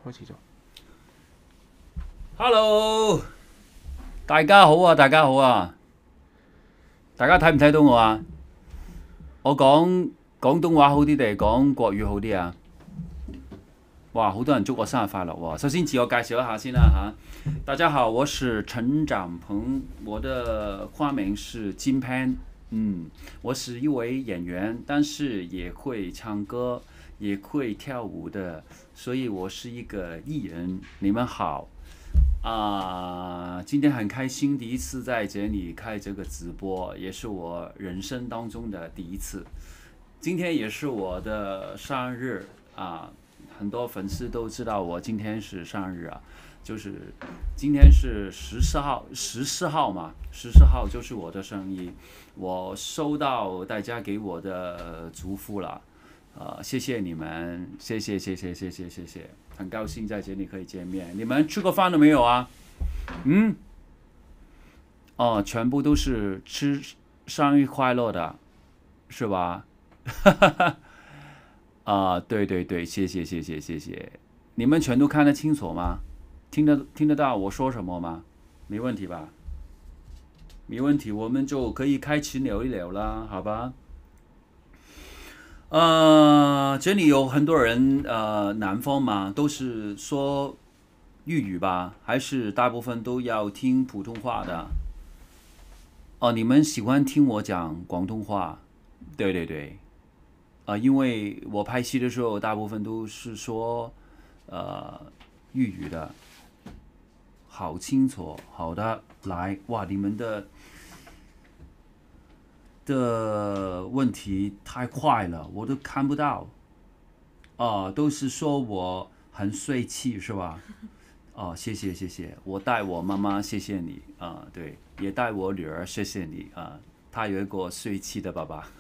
開始咗。 Hello，大家好啊，大家好啊，大家睇唔睇到我啊？我講廣東話好啲定係講國語好啲啊？哇，好多人祝我生日快樂喎！首先自我介紹一下先啦嚇，大家好，我是陳展鵬，我的花名是金潘，我是一位演員，但是也會唱歌，也會跳舞的，所以我是一個藝人。你們好。今天很開心，第一次在這裡開這個直播，也是我人生當中的第一次。今天也是我的生日啊，很多粉絲都知道我今天是生日啊，就是今天是14號嘛，14號就是我的生日，我收到大家給我的祝福了。謝謝你們，謝謝，很高興在這裡可以見面。你們吃過飯了沒有啊？全部都是吃生日快樂的，是吧？對，謝謝。你們全都看得清楚嗎？聽得到我說什麼嗎？沒問題吧？沒問題，我們就可以開始聊一聊啦，好吧？這裡有很多人，南方嘛，都是說粵語吧，還是大部分都要聽普通話的？你們喜歡聽我講廣東話？對，因為我拍戲的時候，大部分都是說粵語的，好清楚，好的，來，哇，你們的問題太快了，我都看不到。都是說我很帥氣是吧？謝謝，我帶我媽媽謝謝你對，也帶我女兒謝謝你她有一個帥氣的爸爸。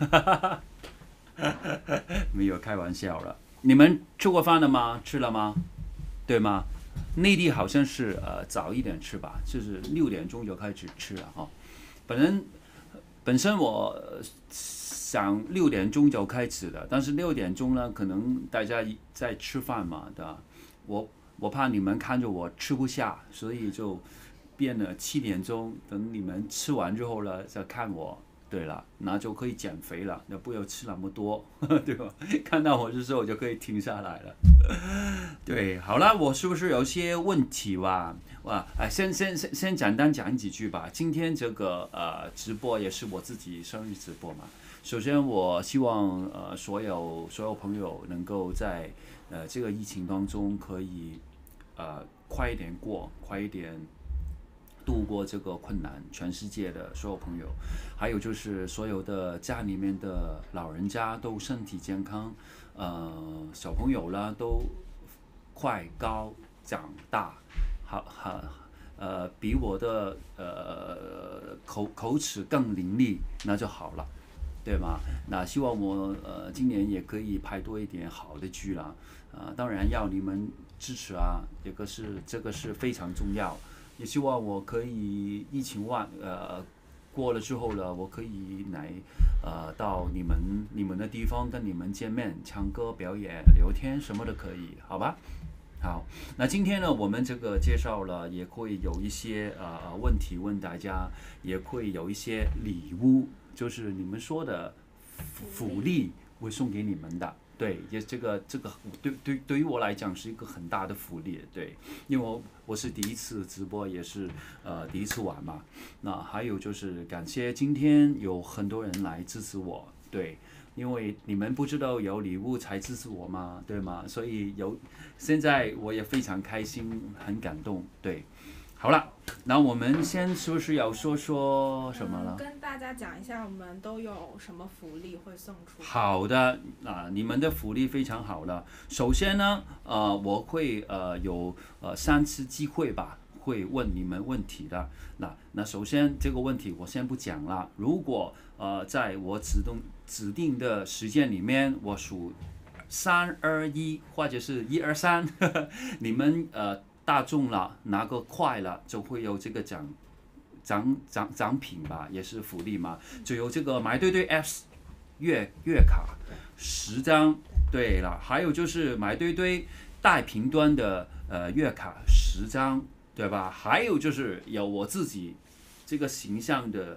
沒有開玩笑了。你們吃過飯了嗎？吃了嗎？對嗎？內地好像是早一點吃吧，就是6點鐘就開始吃了本身我想6點鐘就開始的，但是6點鐘呢，可能大家在吃飯嘛，對吧？我怕你們看着我吃不下，所以就變了7點鐘，等你們吃完之後呢，再看我。對了，那就可以減肥了，那不要吃那麼多，對吧？看到我的時候，我就可以停下來了。對，好了，我是不是有些問題吧？先簡單講幾句吧。今天這個直播也是我自己生日直播嘛。首先，我希望所有朋友能夠在這個疫情當中可以快一點過，快一點度過這個困難，全世界的所有朋友，還有就是所有的家裏面的老人家都身體健康，小朋友呢都快高長大，比我的口齒更伶俐，那就好了，對嗎？那希望我今年也可以拍多一點好的劇啦，當然要你們支持啊，這個是非常重要。也希望我可以疫情過了之後呢，我可以來到你們的地方跟你們見面，唱歌、表演、聊天什麼的可以，好吧？好，那今天呢，我們這個介紹了，也會有一些問題問大家，也會有一些禮物，就是你們說的福利會送給你們的。對，也這個對於我來講是一個很大的福利，對，因為我是第一次直播，也是第一次玩嘛。那還有就是感謝今天有很多人來支持我，對，因為你們不知道有禮物才支持我嘛，對嗎？所以現在我也非常開心，很感動，對。好了，那我們先是不是要說什麼了？ 跟大家講一下，我們都有什麼福利會送出。 好的，你們的福利非常好了。首先呢，我會有3次機會吧，會問你們問題的。那首先這個問題我先不講了。如果在我指定的時間裡面，我數3、2、1，或者是1、2、3，你們大中了，拿個快了，就會有這個獎品吧，也是福利嘛，就有這個買對對 Apps 月卡10張，對了，還有就是買對對带评端的月卡10张，对吧？还有就是有我自己这个形象的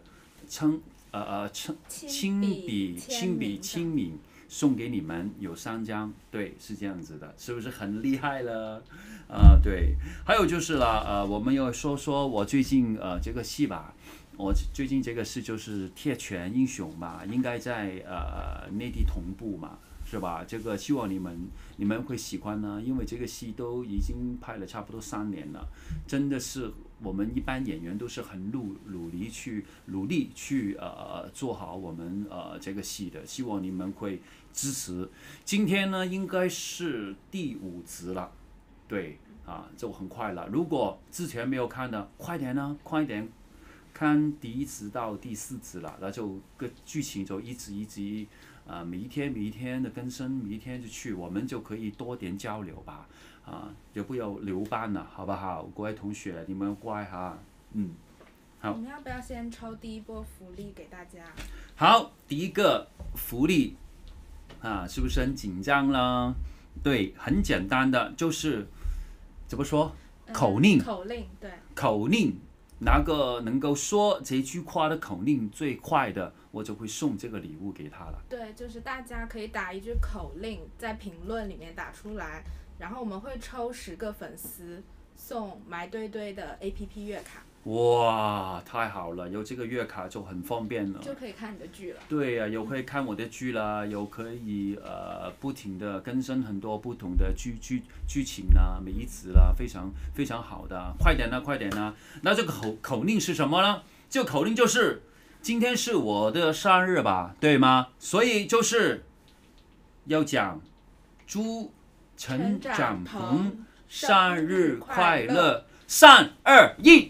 亲笔签名送给你们有3张，对，是这样子的，是不是很厉害了？对，还有就是了，我们要说说我最近这个戏吧。我最近这个事就是铁拳英雄嘛，应该在内地同步嘛，是吧？这个希望你们会喜欢呢，因为这个戏都已经拍了差不多3年了，真的是我们一般演员都是很努力去做好我们这个戏的，希望你们会支持。今天呢应该是第5集了，对就很快了。如果之前没有看的，快点。看第1集到第4集了，那就个剧情就一集每一天的更新，每一天就去，我们就可以多点交流吧，也不要留班了，好不好？各位同学，你们乖哈，好。 我们要不要先抽第1波福利给大家？ 好，第一个福利是不是很紧张呢？对，很简单的，就是怎么说？口令， 对， 口令。哪个能够说这句话的口令最快的，我就会送这个礼物给他了。 对，就是大家可以打一句口令，在评论里面打出来，然后我们会抽10个粉丝送埋堆堆的 APP 月卡。 哇，太好了，有这个月卡就很方便了， 就可以看你的剧了。 对呀，有可以看我的剧啦，有可以不停的更新很多不同的剧情啦，每一集啦，非常非常好的，快点啦！那这个口令是什么呢？这个口令就是今天是我的生日吧，对吗？所以就是要讲祝陈展鹏生日快乐，3、2、1。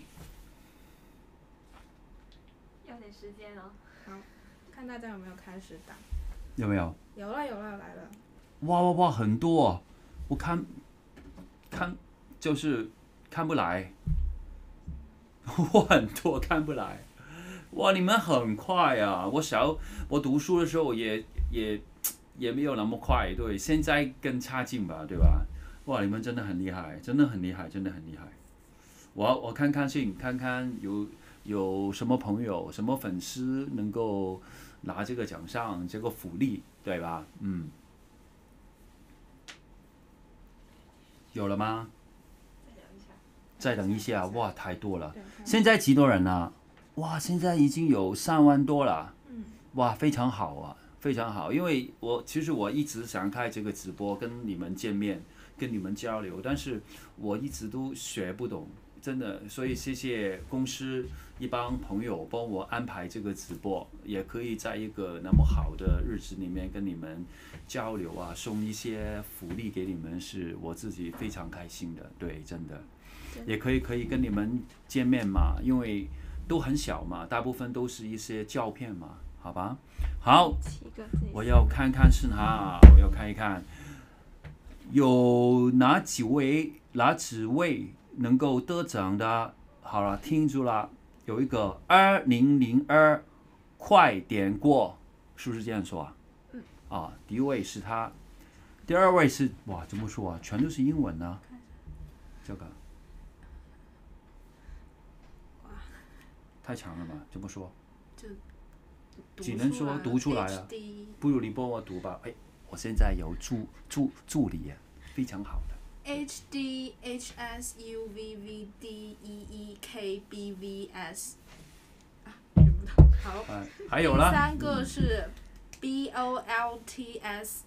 看大家有没有开始打？ 有没有？ 有了，来了。 哇，很多，我看就是看不来，我很多看不来。哇，你们很快啊！我读书的时候也没有那么快，对，现在更差劲吧，对吧？哇，你们真的很厉害，真的很厉害。我看有什么朋友、什么粉丝能够拿这个奖项、这个福利，对吧？有了吗？再等一下，哇，太多了！现在几多人了？哇，现在已经有3万多了。哇，非常好啊，非常好。因为其实我一直想开这个直播，跟你们见面，跟你们交流，但是我一直都学不懂。真的，所以谢谢公司一帮朋友帮我安排这个直播，也可以在一个那么好的日子里面跟你们交流送一些福利给你们，是我自己非常开心的。对，真的，也可以跟你们见面嘛，因为都很小嘛，大部分都是一些照片嘛，好吧？好，我要看看我要看一看，有哪几位能够得奖的。好了，听住了，有一个2002，快点过，是不是这样说第一位是他，第2位是怎么说全都是英文呢？这个太长了吧？怎么说？只能说读出来了。不如你帮我读吧。我现在有助理非常好的。 HD HSUVVDEEKBVS 学不到。好， 还有啦。 第3个是 BOLTS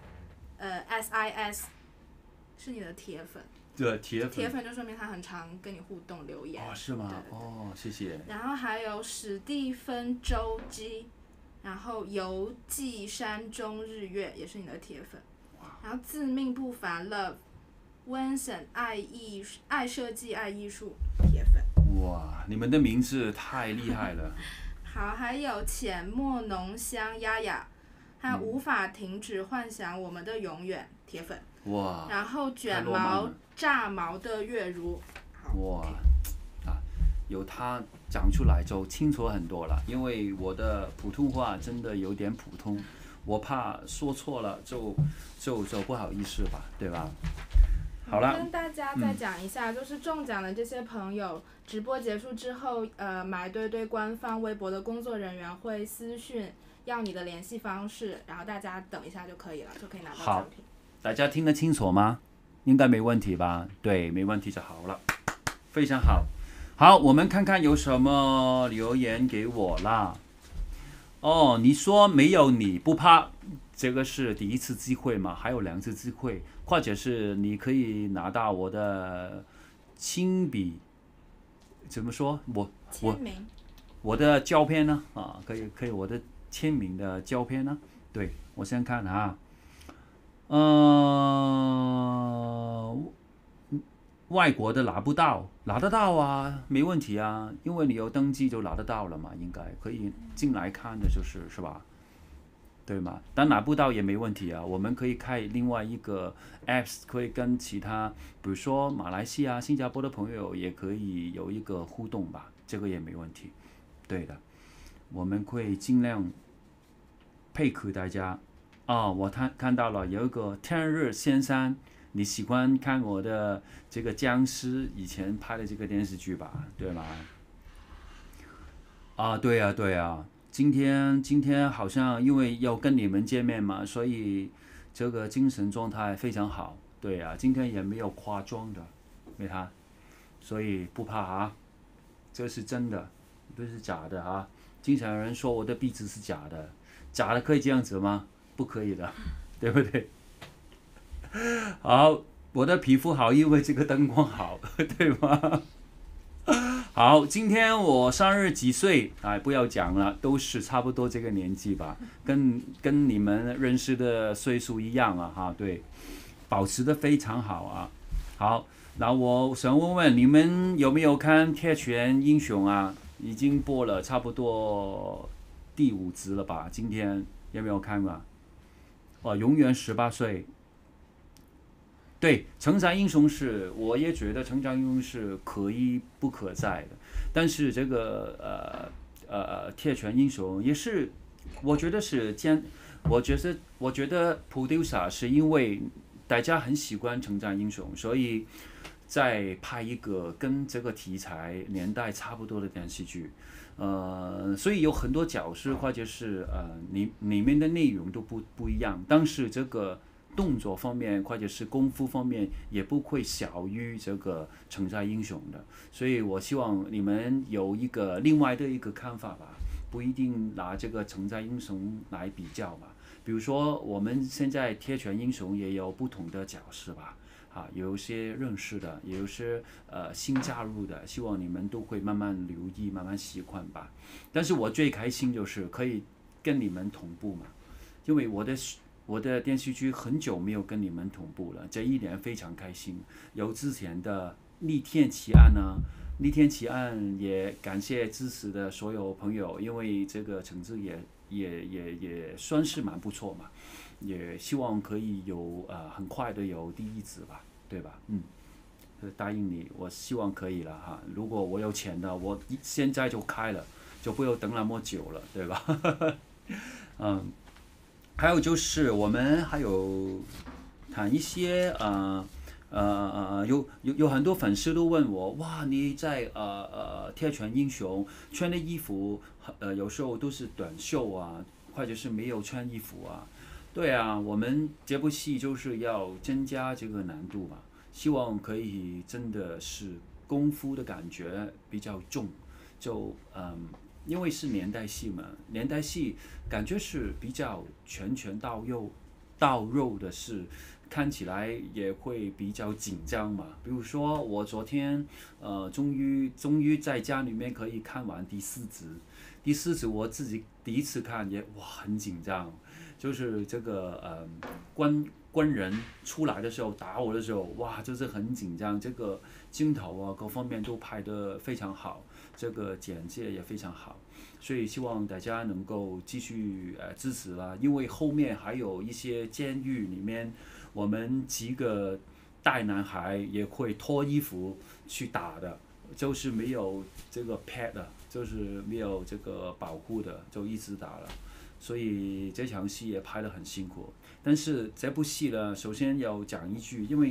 SIS， 是你的铁粉。 对，铁粉就说明他很常跟你互动留言。 是吗？ 对， 谢谢。 然后还有史蒂芬周基，然后游记山中日月也是你的铁粉。然后自命不凡 Love。Vincent 爱设计爱艺术铁粉。 哇，你们的名字太厉害了。 好，还有浅墨浓香丫丫，还有无法停止幻想我们的永远铁粉。 哇， 然后卷毛炸毛的月如。 哇，有他讲出来就清楚很多了，因为我的普通话真的有点普通，我怕说错了就不好意思吧，对吧？ 好了， 跟大家再讲一下，就是中奖的这些朋友，直播结束之后，买堆堆官方微博的工作人员会私讯要你的联系方式，然后大家等一下就可以了，就可以拿到奖品。 大家听得清楚吗？应该没问题吧？对，没问题就好了，非常好。好，我们看看有什么留言给我啦。哦，你说没有你不怕，这个是第一次机会嘛？还有2次机会，或者是你可以拿到我的亲笔，怎么说？我的胶片呢？啊，可以，我的签名的胶片呢？对，我先看啊，外国的拿不到，拿得到啊，没问题啊，因为你有登记就拿得到了嘛，应该可以进来看的，是吧？对吗？但拿不到也没问题啊，我们可以开另外一个 apps， 可以跟其他，比如说马来西亚、新加坡的朋友也可以有一个互动吧，这个也没问题。对的，我们会尽量配合大家。我看到了有一个天日先生。你喜欢看我的这个僵尸以前拍的这个电视剧吧？对吗？对啊，今天好像因为要跟你们见面嘛，所以这个精神状态非常好。对啊，今天也没有化妆的，没他，所以不怕啊，这是真的，不是假的啊。经常有人说我的鼻子是假的，假的可以这样子吗？不可以的，对不对？好，我的皮肤好，因为这个灯光好，对吗？好，今天我生日几岁？不要讲了，都是差不多这个年纪吧，跟你们认识的岁数一样啊，哈，对，保持得非常好啊。好，那我想问问你们有没有看《铁拳英雄》啊？已经播了差不多第5集了吧？今天有没有看啊？永远18岁。对，成长英雄我也觉得成长英雄是可一不可再的，但是这个铁拳英雄也是，我觉得producer 是因为大家很喜欢成长英雄，所以再拍一个跟这个题材年代差不多的电视剧，所以有很多角色或者是里面的内容都不一样，但是这个动作方面或者是功夫方面也不会小于这个成长英雄的，所以我希望你们有另外的一个看法吧，不一定拿这个成长英雄来比较吧。比如说我们现在铁拳英雄也有不同的角色吧，有些认识的，也有些新加入的，希望你们都会慢慢留意，慢慢习惯吧。但是我最开心就是可以跟你们同步嘛，因为我的电视剧很久没有跟你们同步了，这一年非常开心。有之前的逆天奇案呢，逆天奇案也感谢支持的所有朋友，因为这个成绩也算是蛮不错嘛，也希望可以很快的有第1集吧，对吧？答应你，我希望可以了哈。如果我有钱的，我现在就开了，就不用等那么久了，对吧？还有就是我们还有谈一些有很多粉丝都问我，哇，你在铁拳英雄穿的衣服有时候都是短袖啊，或者是没有穿衣服啊。对啊，我们这部戏就是要增加这个难度嘛，希望可以真的是功夫的感觉比较重，因为是年代戏嘛，年代戏感觉是比较拳到肉的事，看起来也会比较紧张嘛。比如说我昨天终于在家里面可以看完第4集，第4集我自己第一次看也很紧张，就是这个官人出来的时候打我的时候，就是很紧张，这个镜头啊各方面都拍得非常好，这个简介也非常好，所以希望大家能够继续支持啦，因为后面还有一些监狱里面，我们几个大男孩也会脱衣服去打的，就是没有这个 pad 的，就是没有这个保护的，就一直打了。所以这场戏也拍得很辛苦，但是这部戏呢，首先要讲一句，因为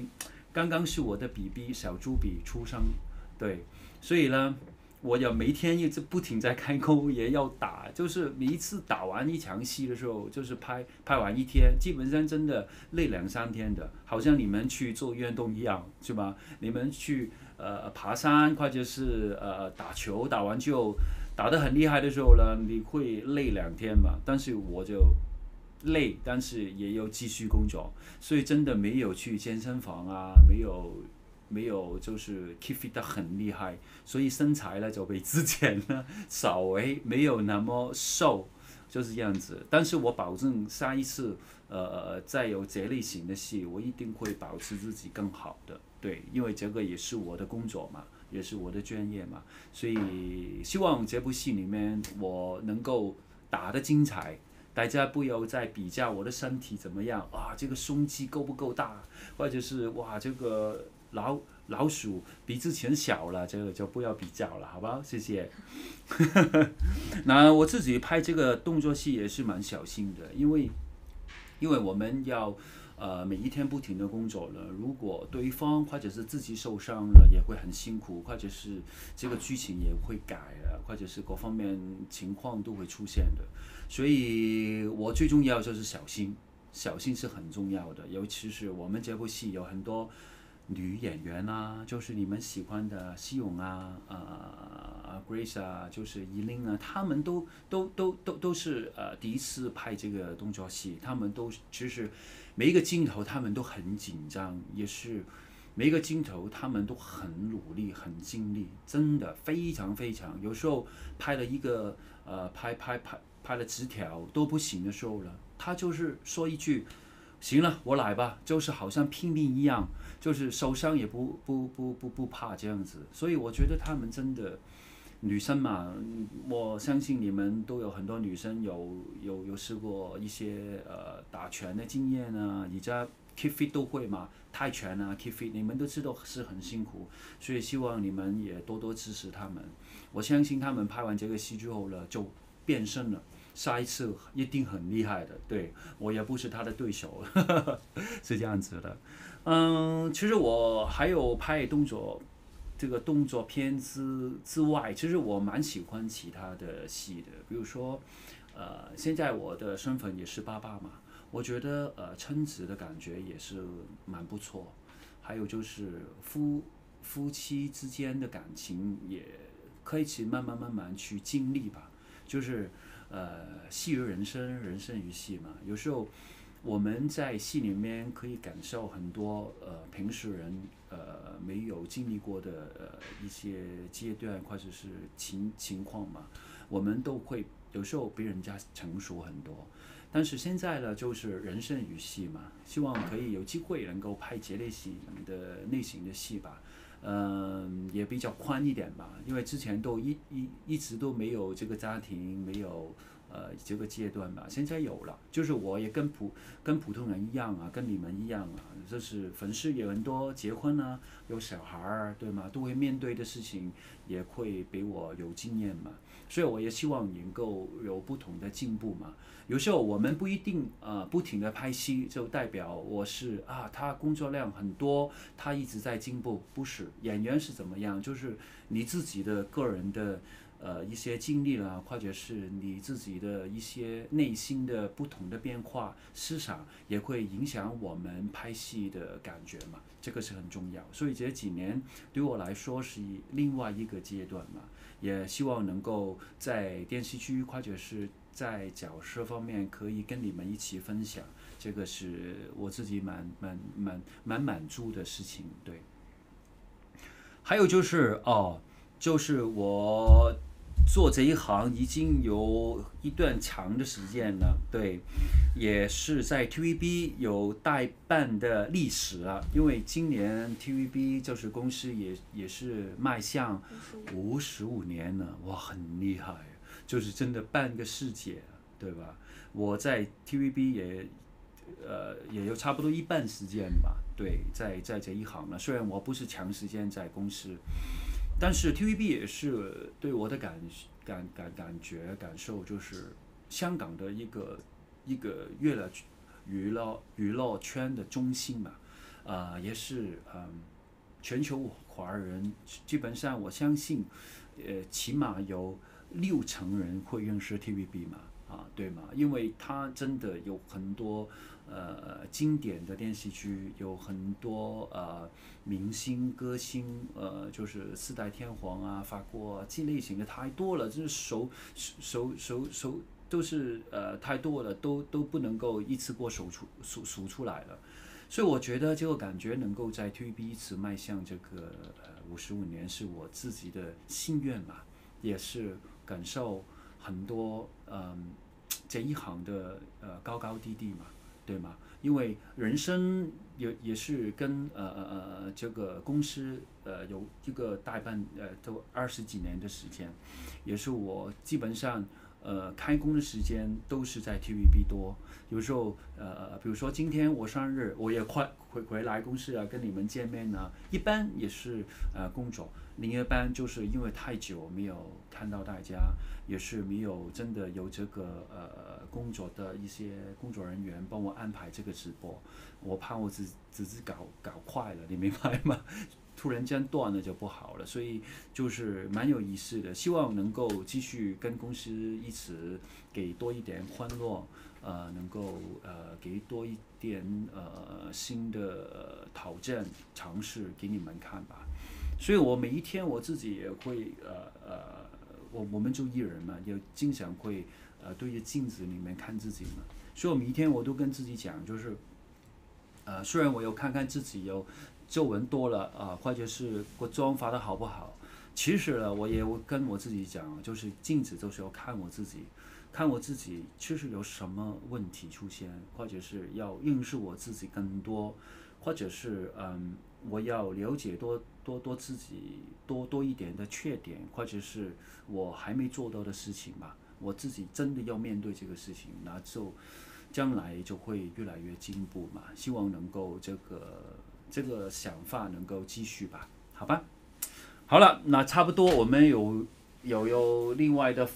刚刚是我的 BB 小猪比出生，对，所以呢，我要每天一直不停在开工，也要打，就是每一次打完一场戏的时候，就是拍完一天，基本上真的累2-3天的，好像你们去做运动一样，是吧？你们去爬山或者是打球，打完就打得很厉害的时候呢，你会累2天嘛，但是我就累，但是也有继续工作，所以真的没有去健身房啊，没有就是 keep fit 得很厉害，所以身材呢就比之前呢稍微没有那么瘦，就是这样子。但是我保证下一次再有这类型的戏，我一定会保持自己更好的，对，因为这个也是我的工作嘛，也是我的专业嘛，所以希望这部戏里面我能够打得精彩。大家不要再比较我的身体怎么样啊，这个胸肌够不够大，或者是哇这个老鼠比之前小了，这个就不要比较了，好不好？谢谢。那我自己拍这个动作戏也是蛮小心的，因为我们要每一天不停的工作了，如果对方或者是自己受伤了，也会很辛苦，或者是这个剧情也会改了，或者是各方面情况都会出现的。所以我最重要就是小心，小心是很重要的，尤其是我们这部戏有很多女演员啊，就是你们喜欢的西勇啊、Grace 啊，就是依琳啊，他们都是第一次拍这个动作戏，他们都其实每一个镜头他们都很紧张，也是每一个镜头他们都很努力、很尽力，真的非常非常。有时候拍了一个拍了纸条都不行的时候了，他就是说一句。行了，我来吧，就是好像拼命一样，就是受伤也不怕这样子，所以我觉得他们真的女生嘛，我相信你们都有很多女生有试过一些打拳的经验啊，你在 keep fit 都会嘛，泰拳啊 keep fit 你们都知道是很辛苦，所以希望你们也多多支持他们。我相信他们拍完这个戏之后呢，就变身了。下一次一定很厉害的，对，我也不是他的对手，是这样子的。其实我还有拍这个动作片之外，其实我蛮喜欢其他的戏的，比如说，现在我的身份也是爸爸嘛，我觉得称职的感觉也是蛮不错。还有就是夫妻之间的感情也可以去慢慢去经历吧，就是戏于人生，人生于戏嘛。有时候我们在戏里面可以感受很多平时人没有经历过的一些阶段或者是情况嘛，我们都会有时候比人家成熟很多。但是现在呢，就是人生于戏嘛，希望可以有机会能够拍这类型的类型的戏吧。也比较宽一点吧，因为之前都一直都没有这个家庭，没有这个阶段吧，现在有了，就是我也跟普通人一样啊，跟你们一样啊，就是粉丝有很多结婚啊，有小孩儿，对吗？都会面对的事情，也会比我有经验嘛，所以我也希望能够有不同的进步嘛。有时候我们不一定不停的拍戏，就代表我是他工作量很多，他一直在进步，不是演员是怎么样，就是你自己的个人的一些经历啦，或者是你自己的一些内心的不同的变化，思想也会影响我们拍戏的感觉嘛，这个是很重要。所以这几年对我来说是另外一个阶段嘛，也希望能够在电视剧或者是在角色方面可以跟你们一起分享，这个是我自己蛮满足的事情，对。还有就是我做这一行已经有一段长的时间了，对，也是在 TVB 有代办的历史了，因为今年 TVB 就是公司也是迈向55年了，哇，很厉害，就是真的半个世界，对吧？我在 TVB 也有差不多一半时间吧，对，在这一行了。虽然我不是长时间在公司，但是 TVB 也是对我的感受，就是香港的一个娱乐圈的中心嘛。 也是全球华人基本上我相信，起码有60%人会认识 TVB 嘛，对吗？因为它真的有很多经典的电视剧，有很多明星歌星，就是四代天皇啊、法国啊这类型的太多了，就是手都是太多了，都不能够一次过数出来了。所以我觉得这个感觉能够在 TVB 一直迈向这个55年，是我自己的心愿嘛，也是感受很多这一行的高高低低嘛，对吗？因为人生也是跟这个公司有一个大半都20几年的时间，也是我基本上开工的时间都是在 TVB 多。有时候比如说今天我生日，我也快回来公司啊，跟你们见面啊，一般也是工作。另一般就是因为太久没有看到大家，也是没有真的有这个工作的一些工作人员帮我安排这个直播，我怕我只是搞快了，你明白吗？突然间断了就不好了，所以就是蛮有意思的，希望能够继续跟公司一起给多一点欢乐，能够给多一点新的挑战尝试给你们看吧。所以我每一天我自己也会我们就艺人嘛，也经常会对着镜子里面看自己嘛，所以我每一天我都跟自己讲，就是虽然我有看看自己有皱纹多了或者是我妆发的好不好，其实呢，我也跟我自己讲，就是镜子就是要看我自己，看我自己其实有什么问题出现，或者是要认识我自己更多，或者是我要了解多自己多一点的缺点，或者是我还没做到的事情嘛，我自己真的要面对这个事情，那就将来就会越来越进步嘛。希望能够这个想法能够继续吧，好吧？好了，那差不多我们有另外的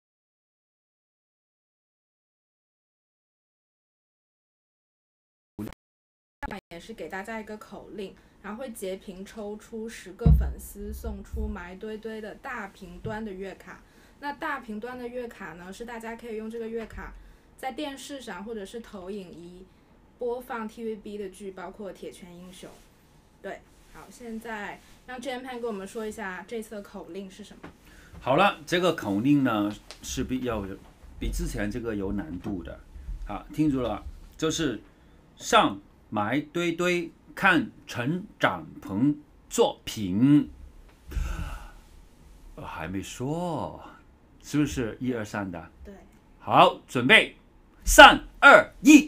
也是给大家一个口令，然后会截屏抽出10个粉丝送出埋堆堆的大屏端的月卡。那大屏端的月卡呢，是大家可以用这个月卡在电视上或者是投影仪播放 TVB 的剧，包括《铁拳英雄》。对，好，现在让 Jam-Pan 给我们说一下这次的口令是什么。 好了，这个口令呢是比之前这个有难度的。好，听住了，就是上埋堆堆看成长棚作品。还没说，是不是1、2、3的？ 对。 好，准备，3、2、1。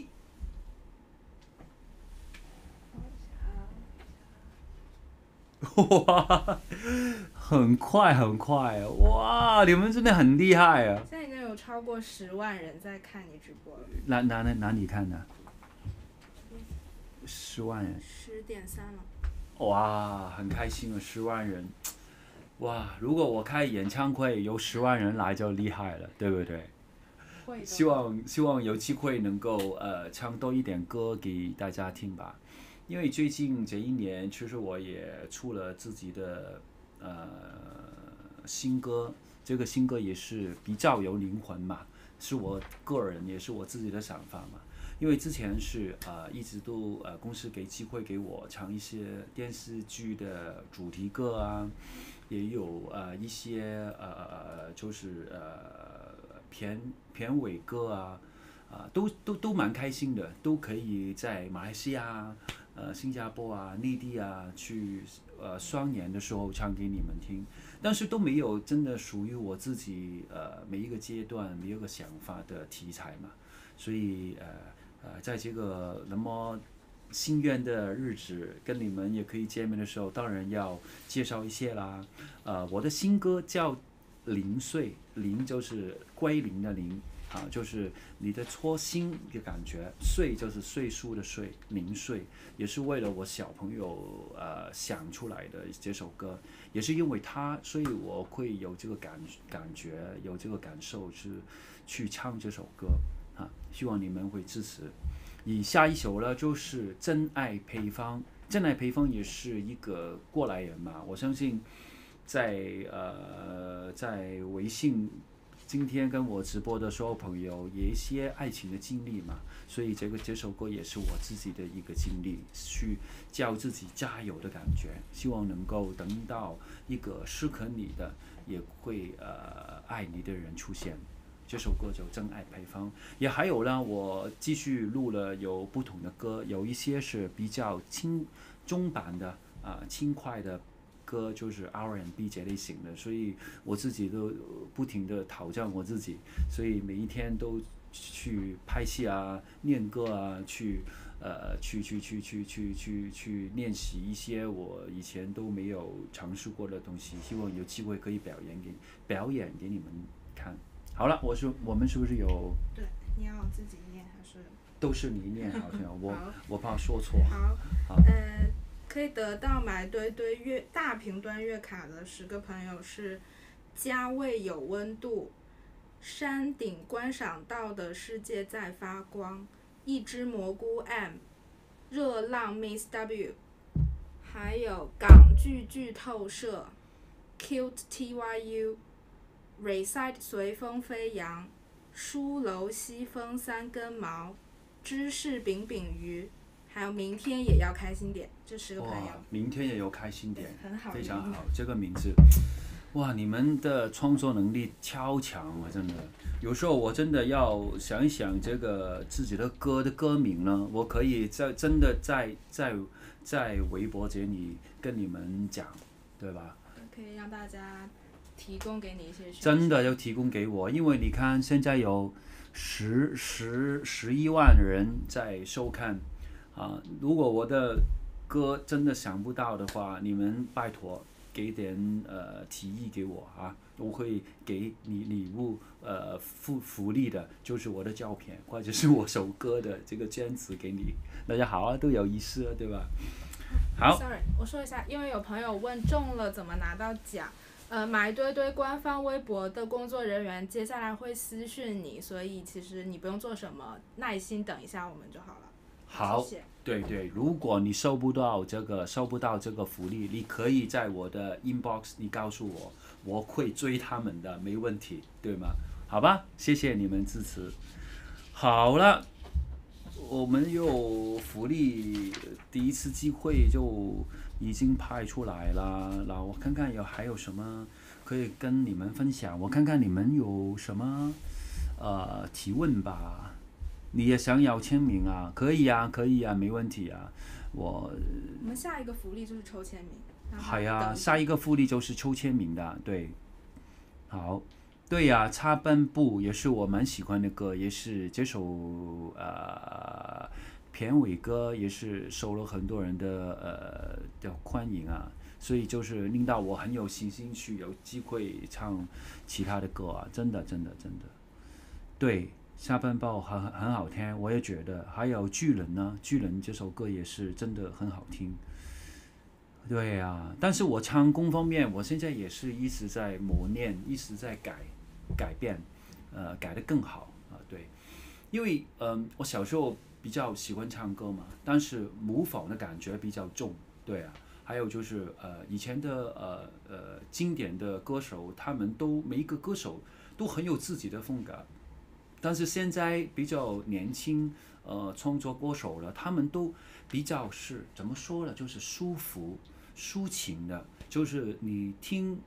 哇，很快很快，哇！你们真的很厉害啊！ 现在已经有超过10万人在看你直播了。 哪里看的？10万人。 10.3了。 哇，很开心啊，10万人。哇，如果我开演唱会有10万人来就厉害了，对不对？希望有机会能够唱多一点歌给大家听吧。因为最近这一年，其实我也出了自己的新歌，这个新歌也是比较有灵魂嘛，是我个人也是我自己的想法嘛。因为之前是一直都公司给机会给我唱一些电视剧的主题歌啊，也有一些就是片尾歌啊，都蛮开心的，都可以在马来西亚、新加坡啊、内地啊去双年的时候唱给你们听，但是都没有真的属于我自己每一个阶段每一个想法的题材嘛，所以在这个那么心愿的日子跟你们也可以见面的时候，当然要介绍一些啦。我的新歌叫零岁，零就是归零的零就是你的初心的感觉，岁就是岁数的岁，零岁也是为了我小朋友想出来的这首歌，也是因为他，所以我会有这个感觉，有这个感受去唱这首歌希望你们会支持。 下一首呢就是真爱配方，真爱配方也是一个过来人嘛，我相信在微信今天跟我直播的所有朋友，有一些爱情的经历嘛，所以这首歌也是我自己的一个经历，去叫自己加油的感觉，希望能够等到一个适合你的，也会爱你的人出现。这首歌叫《真爱配方》，也还有呢，我继续录了有不同的歌，有一些是比较中版的轻快的歌，就是 R&B 这类型的，所以我自己都不停的挑战我自己，所以每一天都去拍戏啊、练歌啊，去练习一些我以前都没有尝试过的东西，希望有机会可以表演给你们看。好了，我们是不是有？ 对，你要自己念还是？ 都是你念好像我怕说错。 好，可以得到买堆堆大屏端月卡的10个朋友是：家味有温度，山顶观赏到的世界在发光，一只蘑菇 M， 热浪 Miss W， 还有港剧透社 Cute TYU。Reside 随风飞扬，书楼西风3根毛，芝士饼饼鱼，还有明天也要开心点，这10个朋友。 明天也有开心点， 很好， 非常好，这个名字，哇，你们的创作能力超强啊，真的。有时候我真的要想一想这个自己的歌的歌名呢，我可以真的在微博这里跟你们讲，对吧？ 可以让大家提供给你一些真的要提供给我，因为你看现在有11万人在收看如果我的歌真的想不到的话，你们拜托给点提议给我我会给你礼物福利的，就是我的照片或者是我首歌的这个坚持给你，大家好都有意思对吧？好 ，Sorry， 我说一下，因为有朋友问中了怎么拿到奖。买堆堆官方微博的工作人员接下来会私讯你，所以其实你不用做什么，耐心等一下我们就好了。 好， 谢谢。 对，如果你收不到这个福利，你可以在我的 inbox 你告诉我，我会追他们的，没问题，对吗？好吧，谢谢你们支持。好了，我们有福利，第一次机会就已经拍出来了，然后我看看还有什么可以跟你们分享，我看看你们有什么提问吧。你也想要签名啊？可以啊，没问题啊。我们下一个福利就是抽签名。 係啊，下一个福利就是抽签名的，对。好，对呀，插班部也是我蛮喜欢的歌，也是这首片尾歌也是受了很多人的欢迎啊，所以就是令到我很有信心去有机会唱其他的歌啊，真的，对。下半部很好听，我也觉得。还有巨人呢，巨人这首歌也是真的很好听。对啊，但是我唱功方面，我现在也是一直在磨练，一直在改变，改得更好对，因为我小时候比较喜欢唱歌嘛，但是模仿的感觉比较重，对啊。还有就是以前的经典的歌手，他们每一个歌手都很有自己的风格。但是现在比较年轻创作歌手了，他们都比较是怎么说呢？就是舒服、抒情的，就是你听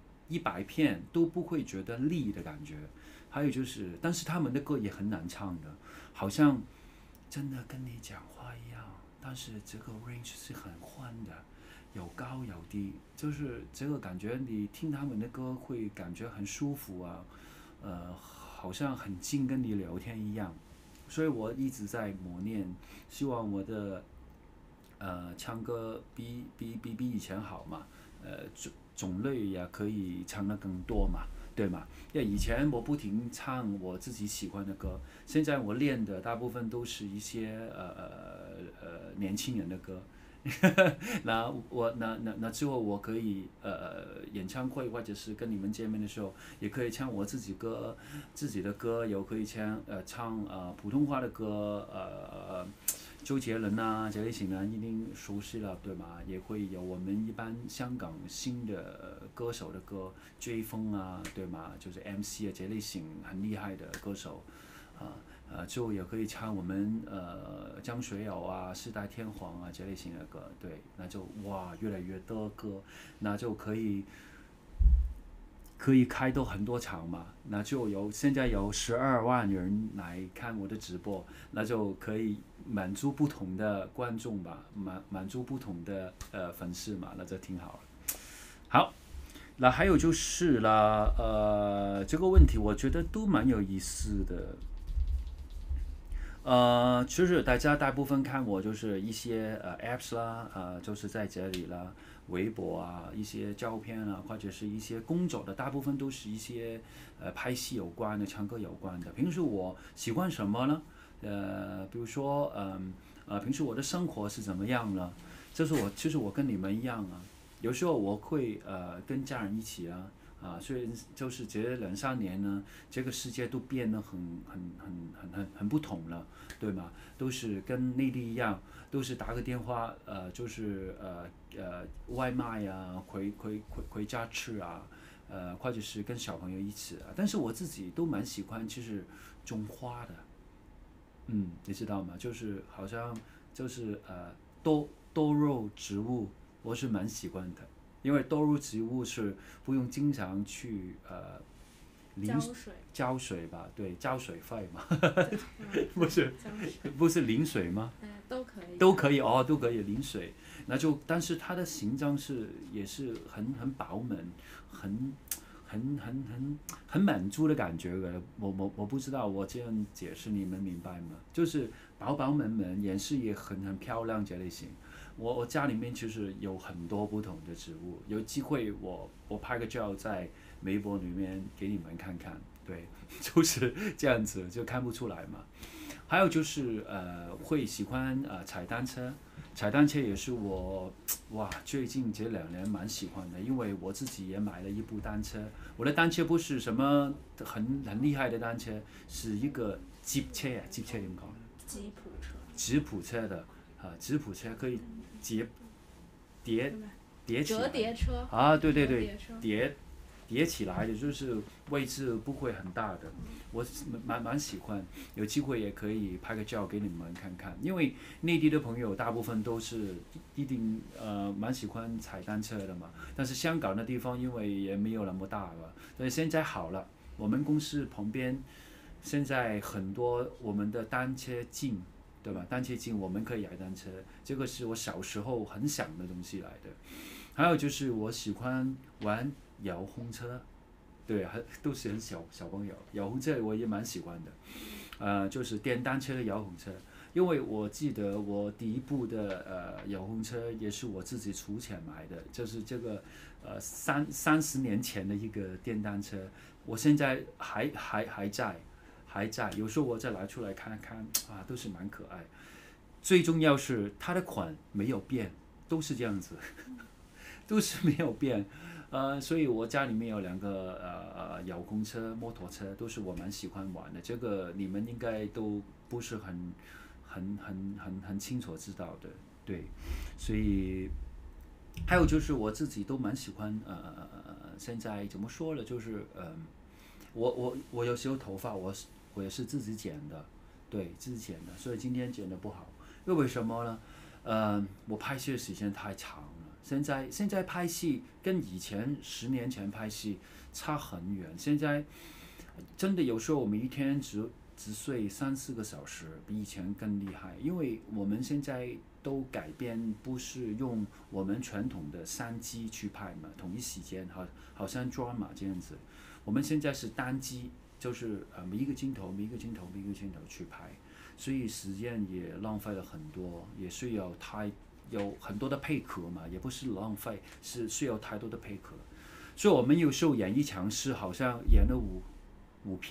100遍都不会觉得腻的感觉。还有就是，但是他们的歌也很难唱的，好像真的跟你讲话一样，但是这个 range 是很宽的，有高有低，就是这个感觉，你听他们的歌会感觉很舒服啊，好像很近跟你聊天一样，所以我一直在磨练，希望我的唱歌比以前好嘛，种类也可以唱得更多嘛，对吗？因为以前我不停唱我自己喜欢的歌，现在我练的大部分都是一些年轻人的歌， 那之后我可以演唱会或者是跟你们见面的时候，也可以唱我自己的歌，也可以唱普通话的歌，周杰伦啊这类型的一定熟悉了，对吗？也会有我们一般香港新的歌手的歌，追风啊，对吗？就是 MC 啊这类型很厉害的歌手，之后也可以唱我们江水友啊、四大天王啊这类型的歌，对，那就哇越来越多歌，那就可以开到很多场嘛，那就现在有12万人来看我的直播，那就可以满足不同的观众吧，满足不同的粉丝嘛，那就挺好了。好，那还有就是啦，这个问题我觉得都蛮有意思的。就是大家大部分看我就是一些apps 啦，就是在这里啦，微博啊，一些照片啊，或者是一些工作的，大部分都是一些拍戏有关的、唱歌有关的。平时我喜欢什么呢？比如说平时我的生活是怎么样呢？其实我跟你们一样啊，有时候我会跟家人一起啊。所以就是这2、3年呢，这个世界都变得很不同了，对吗？都是跟内地一样，都是打个电话，就是外卖啊，回家吃啊，或者是跟小朋友一起啊。但是我自己都蛮喜欢，就是种花的，你知道吗？就是好像就是多肉植物，我是蛮喜欢的。因为多肉植物是不用经常去浇水吧，对，浇水费嘛，不是淋水吗？都可以哦，都可以淋水。但是它的形状也是很饱满，很很满足的感觉的。我不知道我这样解释你们明白吗？就是饱满，颜色也很漂亮这类型。我家里面其实有很多不同的植物，有机会我拍个照在微博里面给你们看看，对，就是这样子就看不出来嘛。还有就是会喜欢踩单车，踩单车也是我最近这2年蛮喜欢的，因为我自己也买了一部单车，我的单车不是什么很厉害的单车，是一个吉普车点讲？吉普车的。吉普车可以叠起来， 折叠车对，叠起来的，就是位置不会很大的。我蛮喜欢，有机会也可以拍个照给你们看看。因为内地的朋友大部分都是一定蛮喜欢踩单车的嘛，但是香港的地方因为也没有那么大了，所以现在好了，我们公司旁边现在很多我们的单车径。对吧？单车径我们可以踩单车，这个是我小时候很想的东西来的。还有就是我喜欢玩遥控车，对，都是很小朋友，遥控车我也蛮喜欢的。就是电单车的遥控车，因为我记得我第一部的遥控车也是我自己出钱买的，就是这个30年前的一个电单车，我现在还在，有时候我再拿出来看看啊，都是蛮可爱。最重要是它的款没有变，都是这样子，都是没有变。所以我家里面有2个遥控车、摩托车，都是我蛮喜欢玩的。这个你们应该都不是很清楚知道的，对。所以还有就是我自己都蛮喜欢现在怎么说了，就是我有时候头发我也是自己剪的，对，自己剪的，所以今天剪的不好，因为什么呢？我拍戏的时间太长了，现在拍戏跟以前10年前拍戏差很远，现在真的有时候我们一天只睡3、4个小时，比以前更厉害，因为我们现在都改变，不是用我们传统的3机去拍嘛，同一时间好像 drama 这样子，我们现在是单机。就是每一个镜头去拍，所以时间也浪费了很多，也需要有很多的配合嘛，也不是浪费，是需要太多的配合。所以我们有时候演一场戏，好像演了5片，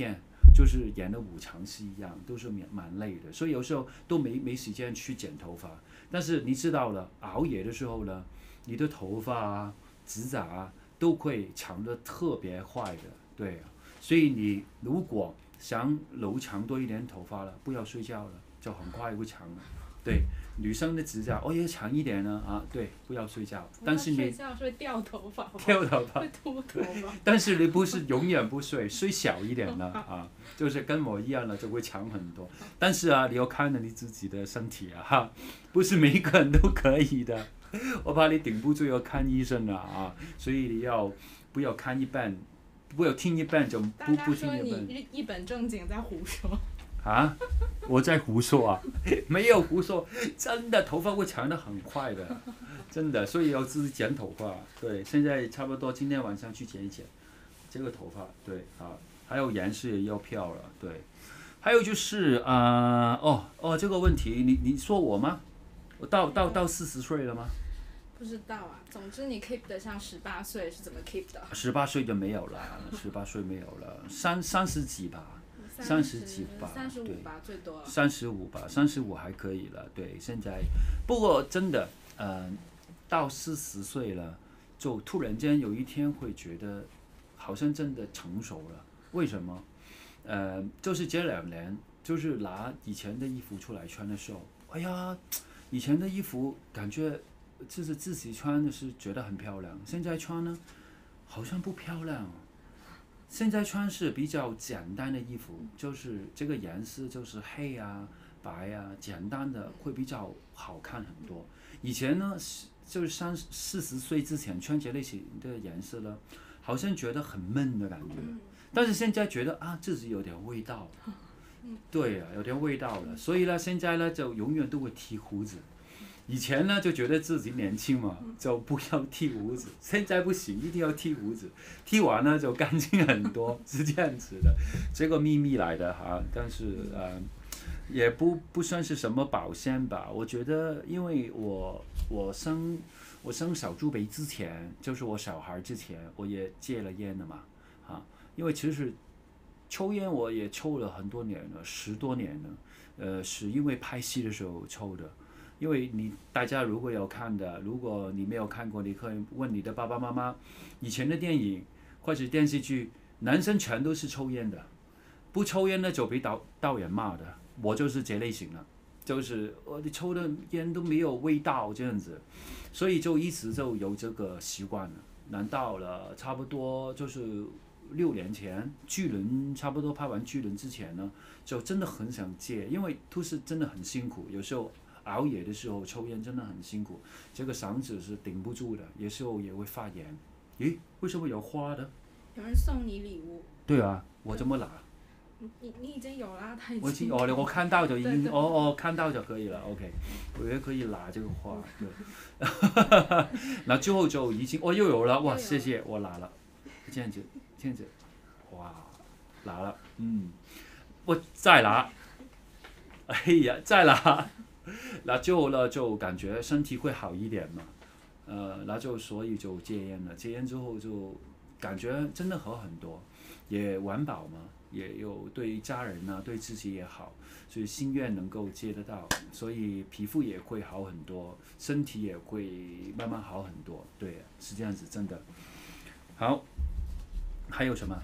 就是演的五常戏一样，都是蛮累的，所以有时候都没时间去剪头发。但是你知道了，熬夜的时候呢，你的头发啊、指甲啊都会长得特别快的，对啊。所以你如果想留长多一点头发了，不要睡觉了，就很快会长了。对，女生的指甲要长一点呢啊，对，不要睡觉。但是你睡觉是会掉头发， 掉头发， 会秃头发。 但是你不是永远不睡，睡小一点呢啊，就是跟我一样的就会长很多。但是啊，你要看着你自己的身体啊哈，不是每个人都可以的。我怕你顶不住要看医生了啊，所以你不要看一半，不要听一半就不听一半。大家说你一本正经在胡说。 啊，我在胡说啊，没有胡说，真的头发会长得很快的，真的，所以要自己剪头发。对，现在差不多今天晚上去剪一剪这个头发，对啊，还有颜色也要漂了，对，还有就是这个问题你说我吗？我到40岁了吗？ 不知道啊，总之你 keep 得像18岁是怎么 keep 的 ？18岁就没有了，18岁没有了，30几吧。30几吧 ，35吧，最多。 35吧，35还可以了。对，现在不过真的，到40岁了，就突然间有一天会觉得，好像真的成熟了。为什么？就是这2年，就是拿以前的衣服出来穿的时候，哎呀，以前的衣服感觉就是自己穿的是觉得很漂亮，现在穿呢，好像不漂亮。现在穿是比较简单的衣服，就是这个颜色就是黑啊、白啊，简单的会比较好看很多。以前呢，就是40岁之前穿这类型的颜色呢，好像觉得很闷的感觉。但是现在觉得啊，自己有点味道，对啊，有点味道了。所以呢，现在呢就永远都会剃胡子。以前呢就觉得自己年轻嘛，就不要剃胡子。现在不行，一定要剃胡子，剃完呢就干净很多，是这样子的。这个秘密来的哈，但是也不算是什么保鲜吧。我觉得，因为我生小猪贝之前，就是我小孩之前，我也戒了烟了嘛，因为其实抽烟我也抽了很多年了，10多年了，是因为拍戏的时候抽的。因为大家如果有看的，如果你没有看过，你可以问你的爸爸妈妈，以前的电影或者电视剧，男生全都是抽烟的，不抽烟呢就被导演骂的。我就是这类型了，就是你抽的烟都没有味道这样子，所以就一直就有这个习惯了。难到了差不多就是6年前，巨人差不多拍完巨人之前呢，就真的很想戒，因为都是真的很辛苦，有时候。熬夜的时候抽烟真的很辛苦，这个嗓子是顶不住的，有时候也会发炎。咦，为什么有花的？ 有人送你礼物。 对啊，我怎么拿？ 你已经有啦，他已经。我看到就已经对看到就可以了 ，OK。我以为可以拿这个花，对。那最后就已经又有了，哇，谢谢，我拿了，这样子，哇，拿了，我再拿。哎呀，再拿，那就感觉身体会好一点嘛，那就所以就戒烟了。戒烟之后就感觉真的好很多，也环保嘛，也有对家人啊，对自己也好，所以心愿能够戒得到，所以皮肤也会好很多，身体也会慢慢好很多。对，是这样子，真的。好，还有什么？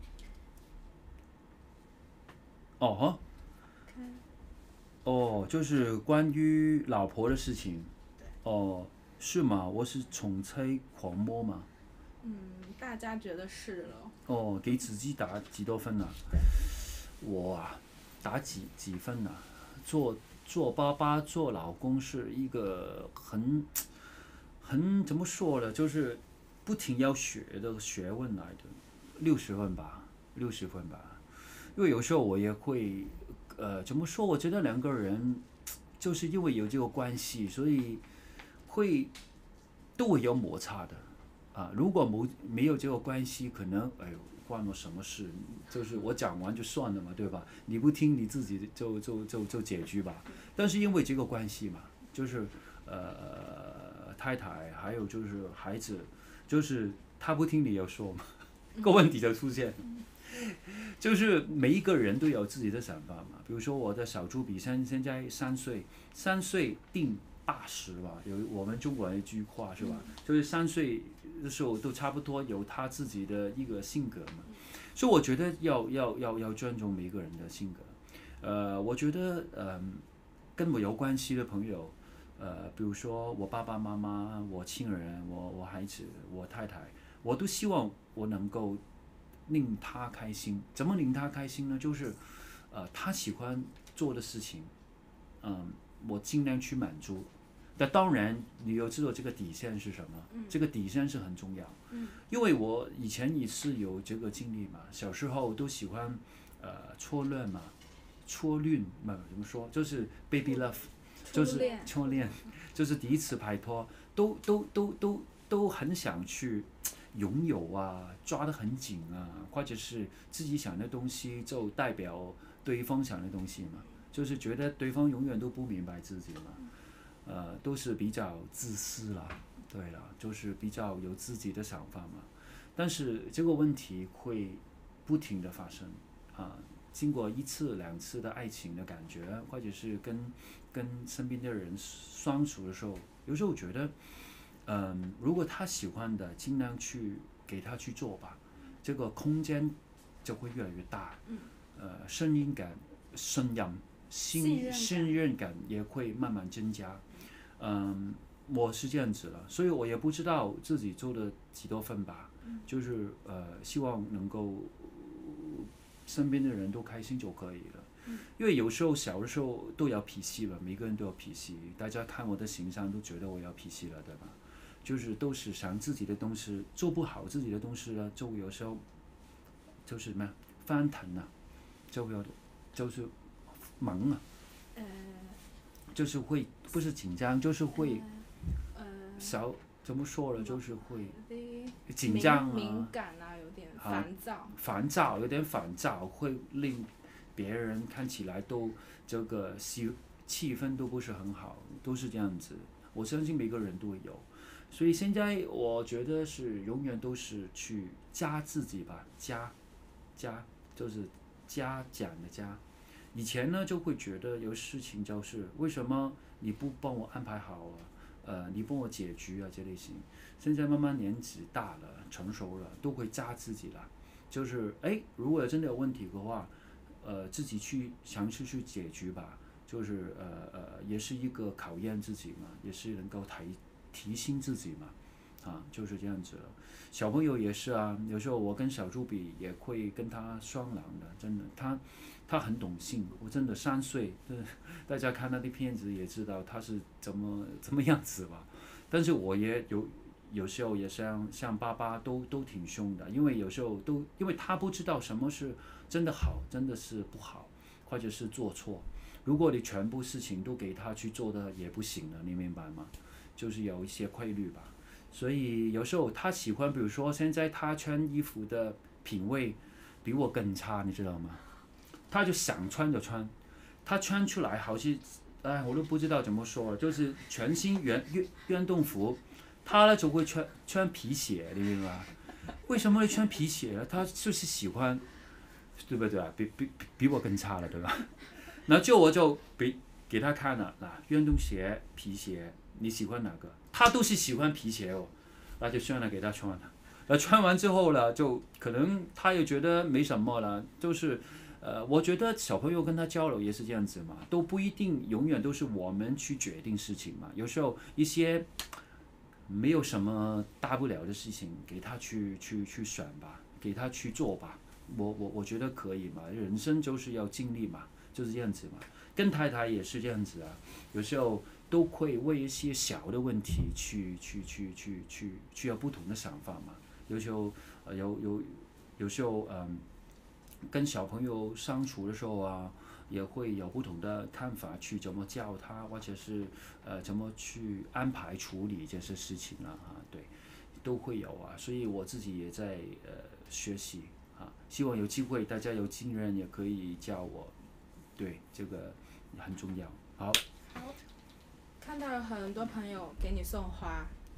就是关于老婆的事情。是吗？我是宠妻狂魔吗？ 大家觉得是了。 给自己打几多分呢？我啊，打几分呢？做爸爸做老公是一个很怎么说呢？就是不停要学的学问来的，60分吧。因为有时候我也会。怎么说？我觉得2个人就是因为有这个关系，所以都会有摩擦的如果没有这个关系，可能关我什么事？就是我讲完就算了嘛，对吧？你不听你自己就解决吧。但是因为这个关系嘛，就是太太还有就是孩子，就是他不听你要说嘛， 个问题就出现了。就是每一个人都有自己的想法嘛。比如说我的小猪比现在3岁，3岁定80吧，有我们中国人一句话是吧？就是3岁的时候都差不多有他自己的一个性格嘛。所以我觉得要尊重每一个人的性格。我觉得跟我有关系的朋友，比如说我爸爸妈妈、我亲人、我孩子、我太太，我都希望我能够令他开心。怎么令他开心呢？就是他喜欢做的事情，我尽量去满足。但当然，你要知道这个底线是什么，这个底线是很重要。因为我以前也是有这个经历嘛，小时候都喜欢初恋嘛，怎么说，就是 baby love， 就是初恋，就是第一次拍拖，都很想去拥有啊，抓得很紧啊，或者是自己想的东西就代表对方想的东西嘛，就是觉得对方永远都不明白自己嘛。都是比较自私啦，对了，就是比较有自己的想法嘛。但是这个问题会不停的发生经过1次2次的爱情的感觉，或者是跟身边的人相处的时候，有时候觉得，如果他喜欢的，尽量去给他去做吧，这个空间就会越来越大，信任感也会慢慢增加。我是这样子了，所以我也不知道自己做了几多份吧，就是希望能够身边的人都开心就可以了。因为有时候小的时候都有脾气了，每个人都有脾气，大家看我的形象都觉得我有脾气了，对吧？就是都是想自己的东西做不好，自己的东西呢，就有时候就是什么翻腾啊，就是忙啊。就是会不是紧张，就是会怎么说了，就是会紧张敏感啊，有点烦躁，有点烦躁，会令别人看起来都这个气氛都不是很好，都是这样子。我相信每个人都会有，所以现在我觉得是永远都是去加自己吧，加就是嘉奖的嘉。以前呢就会觉得有事情就是为什么你不帮我安排好你帮我解决啊这类型。现在慢慢年纪大了，成熟了，都会加自己了。就是如果真的有问题的话，自己去尝试去解决吧。就是也是一个考验自己嘛，也是能够提醒自己嘛。就是这样子了。小朋友也是啊，有时候我跟小猪比也会跟他双狼的，真的，他很懂性，我真的3岁，大家看他的片子也知道他是怎么样子吧。但是我也有时候也像爸爸都挺凶的，因为有时候因为他不知道什么是真的好，真的是不好，或者是做错。如果你全部事情都给他去做的也不行了，你明白吗？就是有一些规律吧。所以有时候他喜欢，比如说现在他穿衣服的品味比我更差，你知道吗？他就想穿就穿，他穿出来好像，我都不知道怎么说了，就是全新运动服，他呢就会穿皮鞋，你明白吗？为什么会穿皮鞋呢？他就是喜欢，对不对啊？比我更差了，对吧？然后我就给他看了，运动鞋、皮鞋，你喜欢哪个？他都是喜欢皮鞋哦，那就算了，给他穿了。穿完之后呢，就可能他也觉得没什么了，就是我觉得小朋友跟他交流也是这样子嘛，都不一定永远都是我们去决定事情嘛，有时候一些没有什么大不了的事情，给他去选吧，给他去做吧，我觉得可以嘛，人生就是要经历嘛，就是这样子嘛。跟太太也是这样子啊，有时候都会为一些小的问题去有不同的想法嘛。有时候有时候跟小朋友相处的时候啊，也会有不同的看法，去怎么教他，或者是怎么去安排处理这些事情啊，对，都会有啊。所以我自己也在学习希望有机会大家有经验也可以教我，对，这个很重要。好， 看到了很多朋友给你送花，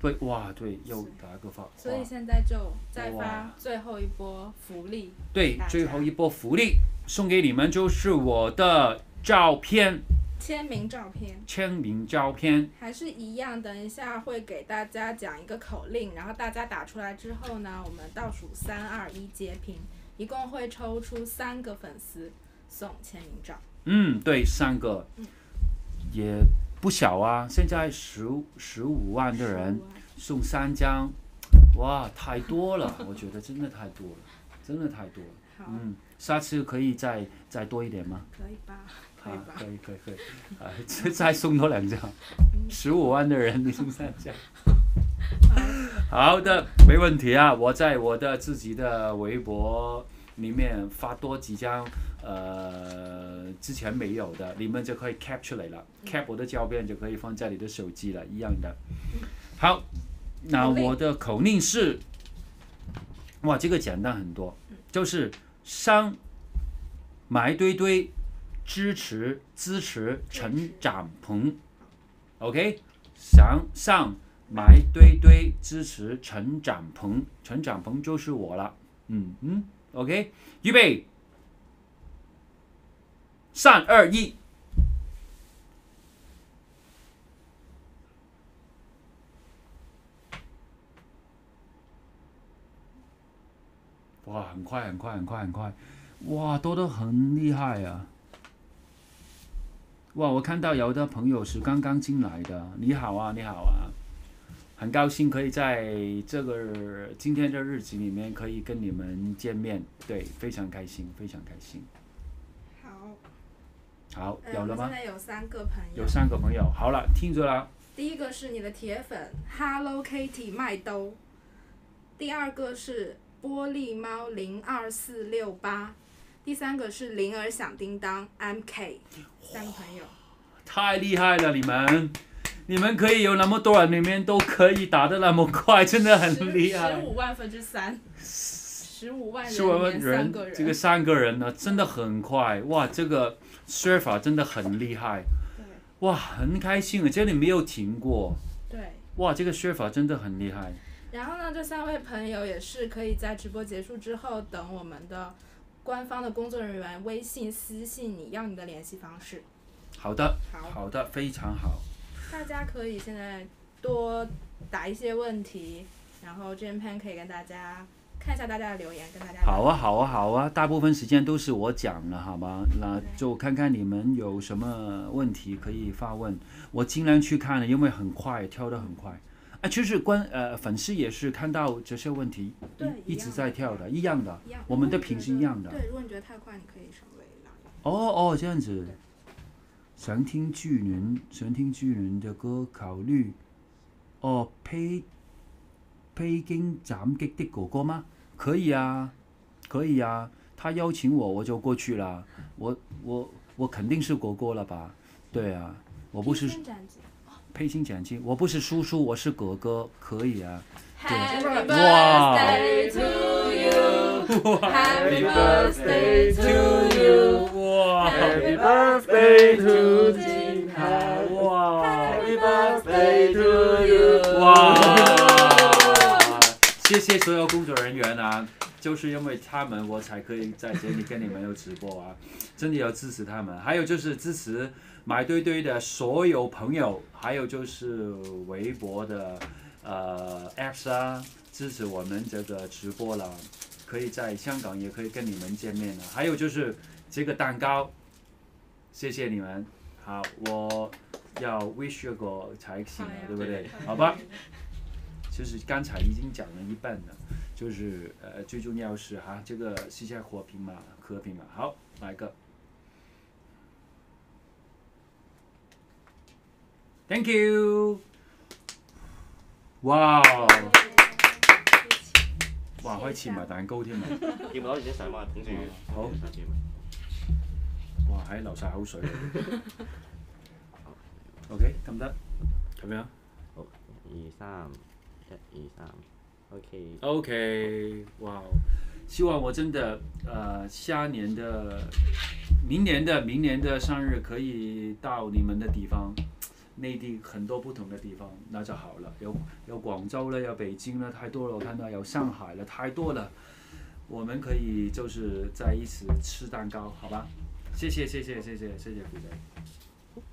对，哇，对，又打个发， 所以现在就再发最后一波福利。 对，最后一波福利送给你们就是我的照片。 签名照片， 签名照片还是一样，等一下会给大家讲一个口令，然后大家打出来之后呢，我们倒数3、2、1截屏，一共会抽出3个粉丝送签名照。 对，3个，也不小啊，现在15万的人送3张，哇，太多了，我觉得真的太多了，真的太多了。下次可以再多一点吗？ 可以吧。 可以，再送多2张，15万的人你送3张，好的，没问题啊！我在我的自己的微博里面发多几张，之前没有的，你们就可以 cap 出来了，cap 我的照片就可以放在你的手机了，一样的。好，那我的口令是，哇，这个简单很多，就是上买堆堆。支持陈展鹏 ，OK， 上买堆堆支持陈展鹏，陈展鹏就是我了，OK， 预备，3、2、1，哇，很快，哇，多得很厉害啊！哇，我看到有的朋友是刚刚进来的，你好啊，很高兴可以在今天的日子里面可以跟你们见面，对，非常开心。好，有了吗？ 现在有3个朋友。 有3个朋友，好了，听着啦。 第一个是你的铁粉 Hello Kitty 麦兜，第2个是玻璃猫02468。第3个是铃儿响叮当 MK， 3个朋友， 太厉害了！你们可以有那么多人里面都可以打得那么快，真的很厉害。 15万分之3，15万人里面 3个人， 这个3个人呢，真的很快，哇，这个说法真的很厉害，哇，很开心啊，这里没有停过， 对， 哇，这个说法真的很厉害。 然后呢，这3位朋友也是可以在直播结束之后等我们的官方的工作人员微信私信你，要你的联系方式。 好的，非常好。 大家可以现在多打一些问题，然后 Jam-Pan 可以跟大家看一下大家的留言，跟大家聊。 好啊，大部分时间都是我讲了，好吗？那就看看你们有什么问题可以发问，我尽量去看了，因为很快，跳得很快。就是粉丝也是看到这些问题，一直在跳的，一样的，我们的屏是一样的。 对，如果你觉得太快，你可以稍微拉一下。 哦，这样子。想听巨人的歌，考虑披荊斬棘的哥哥嗎？可以啊，他邀請我就過去了。我肯定是哥哥了吧？對啊，我不是披荊斬棘，我不是叔叔，我是哥哥，可以啊。 Happy birthday to you, Happy birthday to you, Happy birthday to 金海，哇 Happy birthday to you， 哇！谢谢所有工作人员啊，就是因为他们我才可以在这里跟你们有直播啊，真的要支持他们。还有就是支持买堆堆的所有朋友，还有就是微博的apps 啊，支持我们这个直播了，可以在香港也可以跟你们见面了。还有就是这个蛋糕，谢谢你们。好，我要 wish you 个才行了，对不对？好吧。就是刚才已经讲了一半了，就是最重要是这个世界和平嘛。好，来个 ，Thank you， 哇，開始埋蛋糕添啊！ 要唔攞住隻手嘛，捧住。 好。哇，流晒口水。OK， 得唔得？咁樣。 好，2、3。1、2、3 OK， 哇！希望我真的明年的生日可以到你们的地方， 内地很多不同的地方，那就好了。有广州了，有北京了，太多了。我看到有上海了，太多了。我们可以就是在一起吃蛋糕，好吧？谢谢古仔。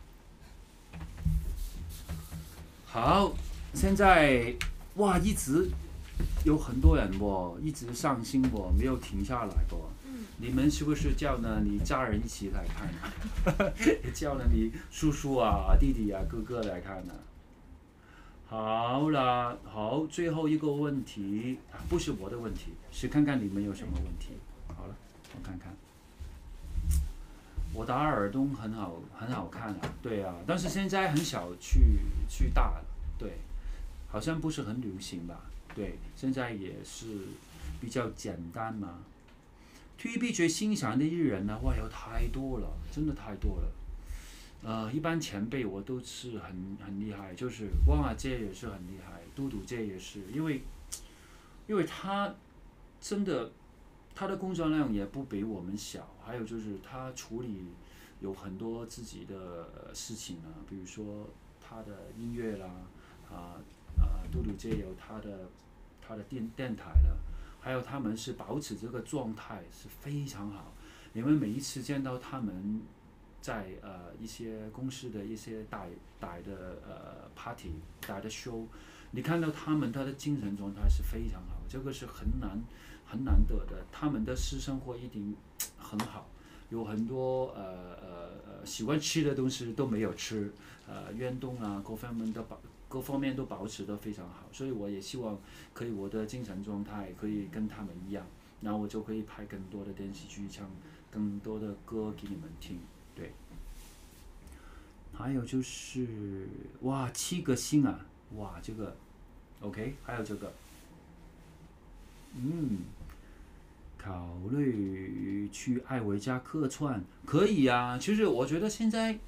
好，现在哇，一直有很多人一直上新没有停下来你们是不是叫呢？你家人一起来看呢？叫了你叔叔啊、弟弟啊、哥哥来看呢？好了，好，最后一个问题不是我的问题，是看看你们有什么问题。好了，我看看。我打耳洞很好看啊，对啊，但是现在很少去打了，对，好像不是很流行吧？对，现在也是比较简单嘛。TVB 最欣赏的艺人呢，哇，有太多了，真的太多了。一般前辈我都是很厉害，就是汪阿姐也是很厉害，嘟嘟姐也是，因为他真的他的工作量也不比我们小，还有就是他处理有很多自己的事情啊，比如说他的音乐啦，嘟嘟姐有他的电台了。还有他们是保持这个状态是非常好，你们每一次见到他们在一些公司的一些大的party 大的 show， 你看到他的精神状态是非常好，这个是很难得的。他们的私生活一定很好，有很多喜欢吃的东西都没有吃，运动啊各方面都保持得非常好，所以我也希望可以我的精神状态可以跟他们一样，然后我就可以拍更多的电视剧，唱更多的歌给你们听。对，还有就是哇7个星啊，哇这个 OK， 还有这个考虑去爱维家客串可以啊。其实我觉得现在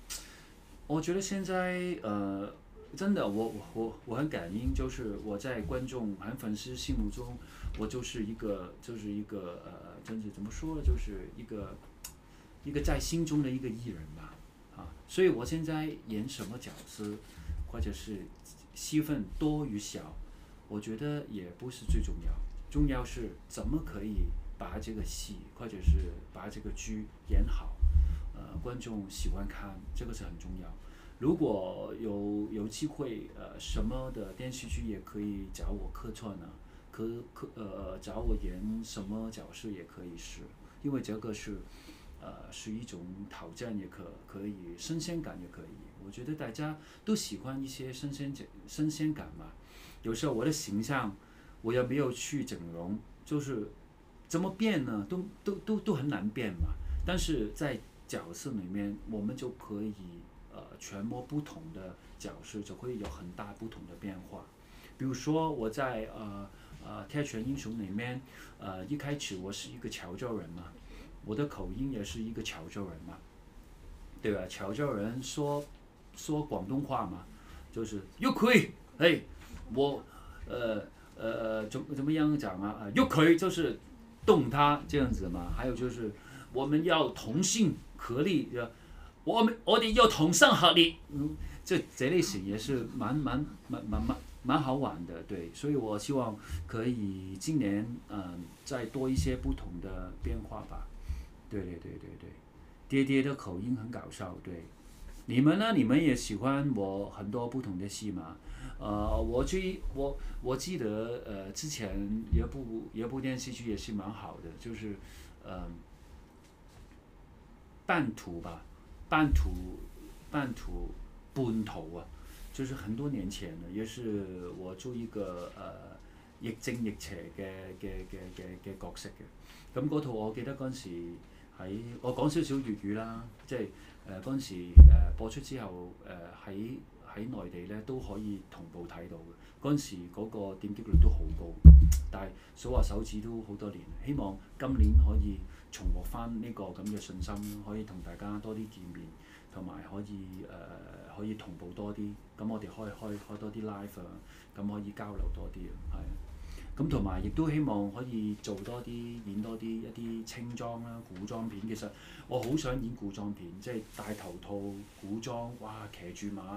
真的，我很感恩，就是我在观众和粉丝心目中，我就是一个真是怎么说呢，就是一个在心中的一个艺人吧，所以我现在演什么角色，或者是戏份多与小，我觉得也不是最重要，重要是怎么可以把这个戏或者是把这个剧演好，观众喜欢看，这个是很重要。如果有机会，什么的电视剧也可以找我客串呢，找我演什么角色也可以是，因为这个是一种挑战，也可以新鲜感也可以。我觉得大家都喜欢一些新鲜感嘛。有时候我的形象我也没有去整容，就是怎么变呢？都很难变嘛。但是在角色里面，我们就可以。揣摩不同的角色，就会有很大不同的变化。比如说我在铁拳英雄里面，一开始我是一个潮州人嘛，我的口音也是一个潮州人嘛，对吧？潮州人说广东话嘛，就是喐佢，我怎么样讲啊？喐佢就是动他这样子嘛。还有就是我们要同心合力。我哋要同心合力，这类型也是蛮好玩的，对，所以我希望可以今年再多一些不同的变化吧，对，爹爹的口音很搞笑，对，你们呢？你们也喜欢我很多不同的戏吗？我记得之前有部电视剧也是蛮好的，就是半途吧。半途啊，就是很多年前了，也是我做一個亦正亦邪嘅角色嘅。咁嗰套我記得嗰陣時我講少少粵語啦，即係嗰陣時播出之後喺內地咧都可以同步睇到嘅。嗰陣時嗰個點擊率都好高，但係數下手指都好多年。希望今年可以重獲翻呢個咁嘅信心，可以同大家多啲見面，同埋可以同步多啲。咁我哋開多啲 live 啊，咁可以交流多啲啊，係。咁同埋亦都希望可以做多啲演多啲一啲清裝啦、古裝片。其實我好想演古裝片，即係戴頭套、古裝，哇騎住馬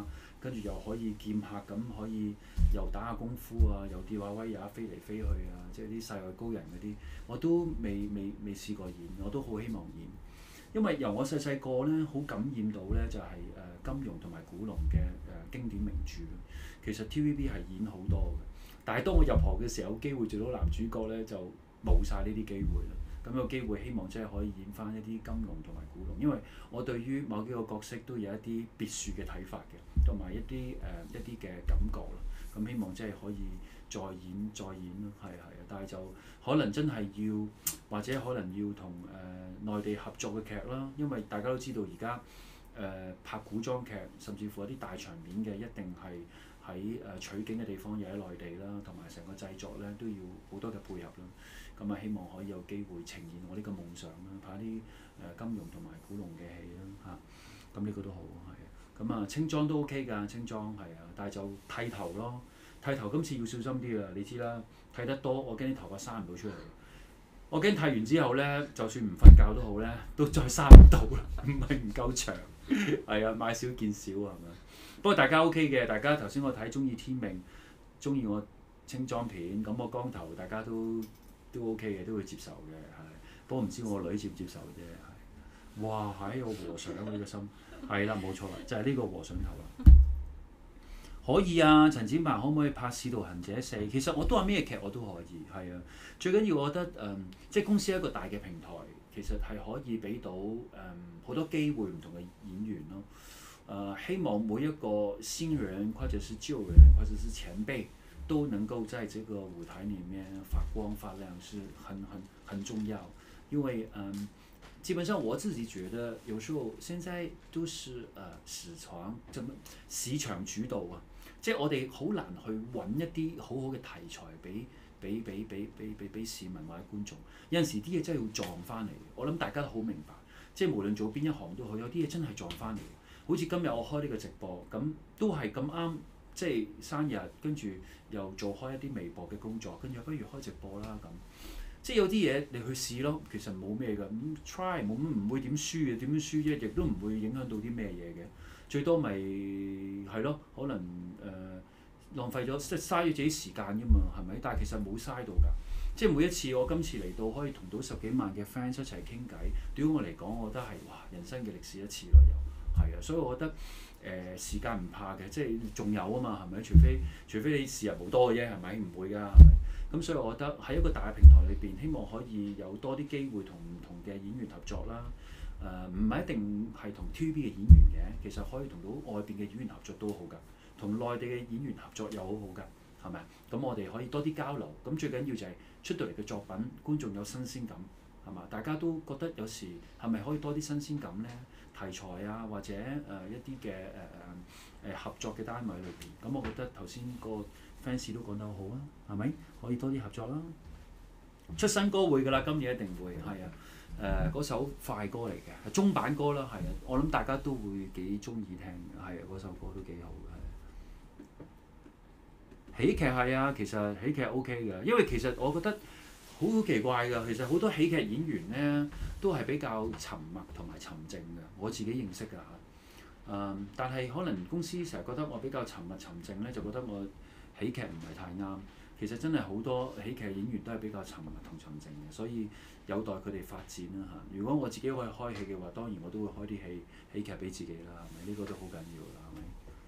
跟住又可以劍客咁可以又打下功夫啊，又吊下威啊，飛嚟飛去啊，即係啲世外高人嗰啲，我都未試過演，我都好希望演。因為由我細細個咧，好感染到咧就係、金庸同埋古龍嘅經典名著。其實 TVB 係演好多嘅，但係當我入行嘅時候，有機會做到男主角咧，就冇晒呢啲機會啦。咁有機會希望真係可以演翻一啲金庸同埋古龍，因為我對於某幾個角色都有一啲別樹嘅睇法嘅，同埋一啲嘅感覺啦。咁希望真係可以再演咯，係啊，但係就可能真係要或者可能要同內地合作嘅劇啦，因為大家都知道而家拍古裝劇，甚至乎一啲大場面嘅，一定係喺取景嘅地方又喺內地啦，同埋成個製作咧都要好多嘅配合啦。咁啊，希望可以有機會呈現我呢個夢想啦，拍啲金庸同埋古龍嘅戲啦嚇。咁呢個都好係啊。咁啊，清裝都 OK 㗎，清裝係啊，但係就剃頭咯。剃頭今次要小心啲啊，你知啦，剃得多我驚啲頭髮生唔到出嚟。我驚剃完之後咧，就算唔瞓覺都好咧，都再生唔到啦，唔係唔夠長。係啊，買少見少係咪？不過大家 OK 嘅，大家頭先我睇中意天命，中意我清裝片，咁我光頭大家都 OK 嘅，都會接受嘅係。不過唔知我女接唔接受啫係。哇！係我和尚呢個心，係啦冇錯啦，就係呢個和尚頭啦。可以啊，陳展鵬可唔可以拍《使徒行者4》？其實我都話咩劇我都可以，係啊。最緊要我覺得即係公司一個大嘅平台，其實係可以俾到好多機會唔同嘅演員咯。希望每一個新人，或者是舊人，或者是前輩，都能夠在這個舞台裡面發光發亮，是很重要。因為基本上我自己覺得，有時候現在都是市場主導啊，即係我哋好難去揾一啲好好嘅題材俾市民或者觀眾。有陣時啲嘢真係要撞翻嚟，我諗大家都好明白。即係無論做邊一行都好，有啲嘢真係撞翻嚟。好似今日我開呢個直播，咁都係咁啱，即係生日，跟住又做開一啲微博嘅工作，跟住不如開直播啦咁。即係有啲嘢你去試咯，其實冇咩㗎，咁 try 冇唔會點輸嘅，點樣輸啫？亦都唔會影響到啲咩嘢嘅，最多咪係咯，可能浪費咗即係嘥咗自己時間啫嘛，係咪？但係其實冇嘥到㗎，即係每一次我今次嚟到可以同到10幾萬嘅 fans 一齊傾偈，對於我嚟講，我覺得係哇人生嘅歷史一次咯又係啊，所以我覺得時間唔怕嘅，即係仲有啊嘛，係咪？除非你時日無多嘅啫，係咪？唔會㗎，係咪？咁所以我覺得喺一個大嘅平台裏邊，希望可以有多啲機會同唔同嘅演員合作啦。唔係一定係同 TVB 嘅演員嘅，其實可以同到外邊嘅演員合作都好㗎，同內地嘅演員合作又好好㗎，係咪？咁我哋可以多啲交流。咁最緊要就係出到嚟嘅作品，觀眾有新鮮感，係嘛？大家都覺得有時係咪可以多啲新鮮感咧？題材啊，或者一啲嘅合作嘅單位裏邊，咁我覺得頭先個 fans 都講得好好啊，係咪？可以多啲合作啦。出新歌會㗎啦，今年一定會係啊。嗰首快歌嚟嘅，係中版歌啦，係啊。我諗大家都會幾中意聽，係啊，嗰首歌都幾好嘅。喜劇係啊，其實喜劇 OK 嘅，因為其實我覺得好奇怪㗎。其實好多喜劇演員咧都係比較沉默同埋沉靜嘅，我自己認識㗎嚇。但係可能公司成日覺得我比較沉默沉靜咧，就覺得我喜劇唔係太啱。其實真係好多喜劇演員都係比較沉默同沉靜嘅，所以有待佢哋發展啦嚇。如果我自己可以開戲嘅話，當然我都會開啲喜劇俾自己啦，係咪？呢個都好緊要啦，係咪？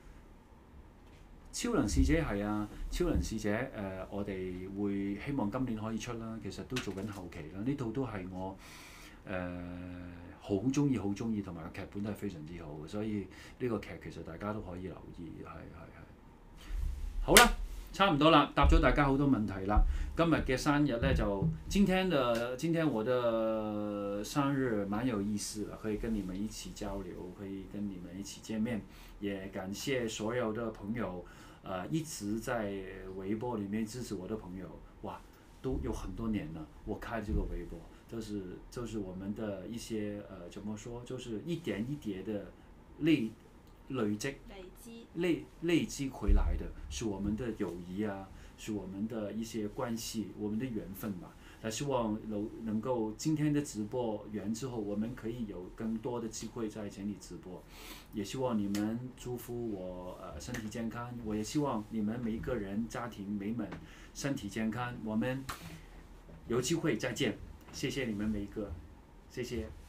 超能使者係啊，超能使者我哋會希望今年可以出啦。其實都做緊後期啦，呢套都係我好中意、同埋個劇本都係非常之好嘅，所以呢個劇其實大家都可以留意，係。好啦。差唔多啦，答咗大家好多問題啦。今日嘅生日咧就今天我的生日蠻有意思的，可以跟你們一起交流，可以跟你們一起見面。也感謝所有的朋友，一直在微博裡面支持我的朋友，哇，都有很多年了。我開這個微博，就是我們的一些怎麼說，就是一點一滴的累積回來的，是我們的友誼啊，是我們的一些關係，我們的緣分吧。 希望能够今天的直播完之后，我们可以有更多的机会在这里直播。也希望你们祝福我身体健康，我也希望你们每一个人家庭美满，身体健康。我们有机会再见，谢谢你们每一个，谢谢。